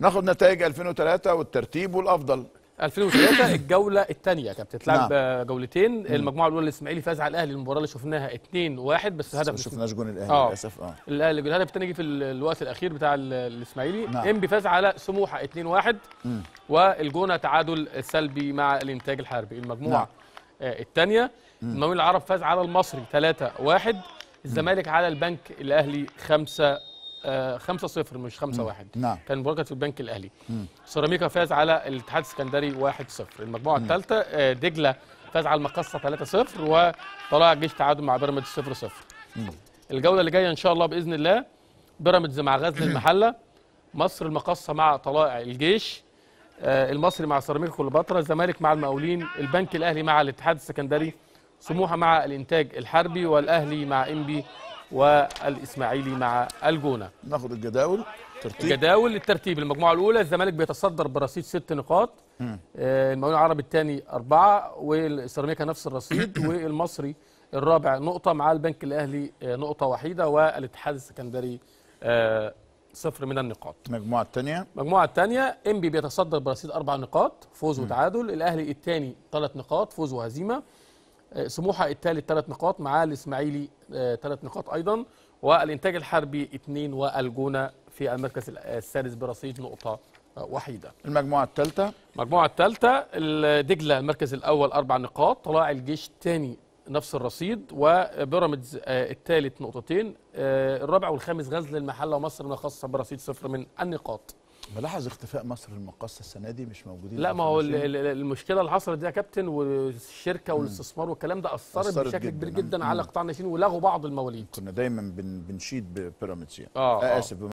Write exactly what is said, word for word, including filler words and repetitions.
ناخد نتائج ألفين وثلاثة والترتيب والافضل. ألفين وثلاثة الجوله الثانيه كانت بتتلعب نعم. جولتين. مم. المجموعه الاولى الاسماعيلي فاز على الاهلي، المباراه اللي شفناها اتنين واحد بس هدف ما شفناش جون الاهلي آه. للاسف. اه الاهلي الهدف الثاني جه في الوقت الاخير بتاع الاسماعيلي. نعم. انبي فاز على سموحه اتنين واحد، والجونه تعادل سلبي مع الانتاج الحربي. المجموعه نعم. آه الثانيه المقاولين العرب فاز على المصري ثلاثة واحد، الزمالك على البنك الاهلي خمسة آه خمسة صفر مش خمسة واحد. نعم. كان المباراه كانت في البنك الاهلي. مم. سيراميكا فاز على الاتحاد السكندري واحد صفر. المجموعه الثالثه آه دجله فاز على المقصه ثلاثة صفر، وطلائع الجيش تعادل مع بيراميدز صفر صفر. الجوله اللي جايه ان شاء الله باذن الله بيراميدز مع غزل المحله، مصر المقصه مع طلائع الجيش، آه المصري مع سيراميكا كليوباترا، الزمالك مع المقاولين، البنك الاهلي مع الاتحاد السكندري، سموحه مع الانتاج الحربي، والاهلي مع انبي، والاسماعيلي مع الجونه. ناخد الجداول ترتيب. الجداول الترتيب. المجموعه الاولى الزمالك بيتصدر برصيد ست نقاط، آه المقاولين العرب الثاني اربعه، والسيراميكا نفس الرصيد، والمصري الرابع نقطه مع البنك الاهلي آه نقطه وحيده، والاتحاد السكندري آه صفر من النقاط. المجموعه الثانيه المجموعه الثانيه انبي بيتصدر برصيد اربع نقاط فوز وتعادل، الاهلي الثاني ثلاث نقاط فوز وهزيمه، سموحه الثالث ثلاث نقاط مع الاسماعيلي ثلاث نقاط ايضا، والانتاج الحربي اثنين، والجونه في المركز السادس برصيد نقطه وحيده. المجموعه الثالثه المجموعه الثالثه دجله المركز الاول اربع نقاط، طلائع الجيش الثاني نفس الرصيد، وبيراميدز الثالث نقطتين، الرابع والخامس غزل المحله ومصر المقصه برصيد صفر من النقاط. بلاحظ اختفاء مصر المقصه السنه دي مش موجودين. لا ما هو المشكله اللي حصلت دي يا كابتن، والشركه والاستثمار والكلام ده اثرت بشكل كبير جدا على قطاع الناشئين ولغوا بعض المواليد. كنا دايما بن بنشيد ببيراميدز يعني. اه, آه. اسف